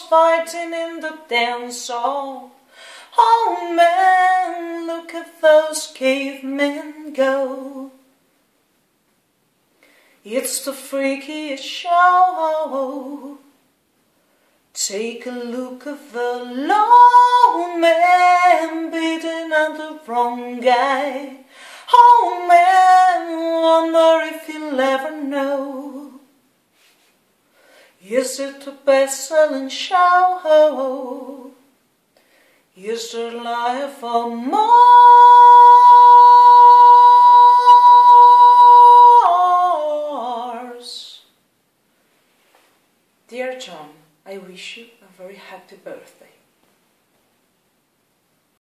fighting in the dance hall. Oh man, look at those cavemen go. It's the freakiest show. Take a look at the lone man beating on the wrong guy. Oh man, wonder if you'll ever know. Is it the best-selling show? Is there life or Mars? Dear John, I wish you a very happy birthday.